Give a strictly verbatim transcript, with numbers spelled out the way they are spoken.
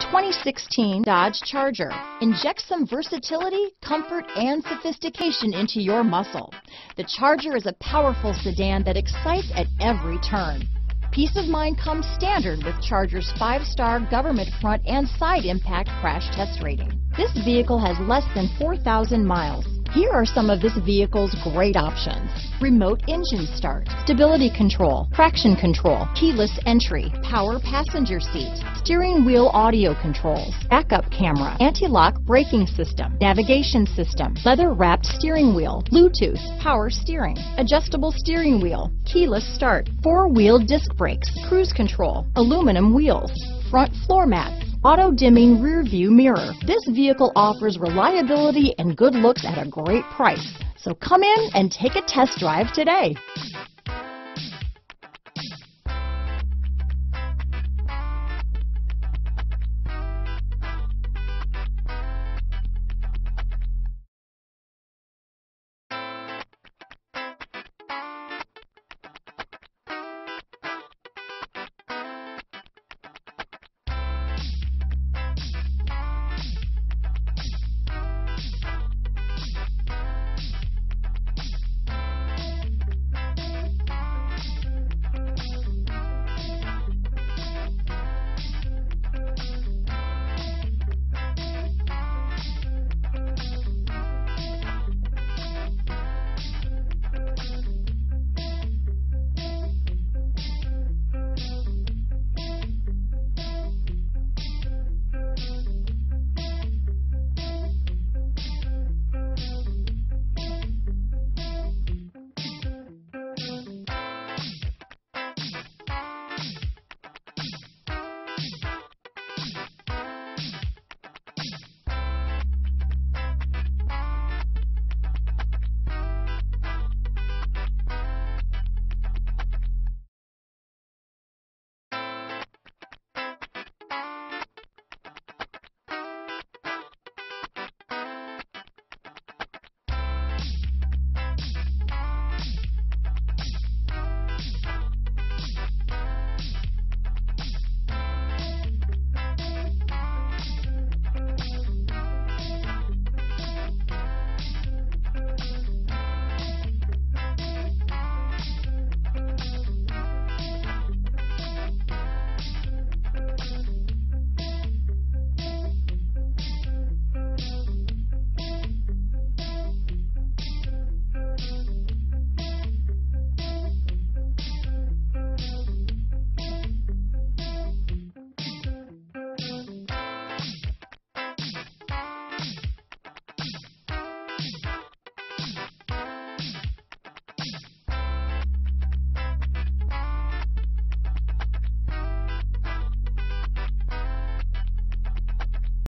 twenty sixteen Dodge Charger. Inject some versatility, comfort, and sophistication into your muscle. The Charger is a powerful sedan that excites at every turn. Peace of mind comes standard with Charger's five-star government front and side impact crash test rating. This vehicle has less than four thousand miles. Here are some of this vehicle's great options: remote engine start, stability control, traction control, keyless entry, power passenger seat, steering wheel audio controls, backup camera, anti-lock braking system, navigation system, leather-wrapped steering wheel, Bluetooth, power steering, adjustable steering wheel, keyless start, four-wheel disc brakes, cruise control, aluminum wheels, front floor mats, auto-dimming rear view mirror. This vehicle offers reliability and good looks at a great price. So come in and take a test drive today.